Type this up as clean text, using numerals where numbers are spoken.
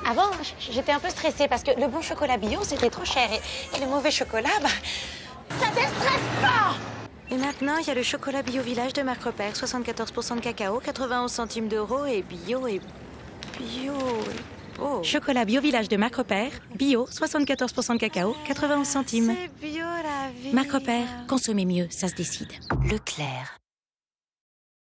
Avant, j'étais un peu stressée parce que le bon chocolat bio, c'était trop cher. Et le mauvais chocolat, bah, ça déstresse pas! Et maintenant, il y a le chocolat bio village de Marc Repère, 74% de cacao, 91 centimes d'euros et bio et bio et beau. Chocolat bio village de Marc Repère, bio, 74% de cacao, 91 centimes. C'est bio la vie. Marc Repère, consommez mieux, ça se décide. Leclerc.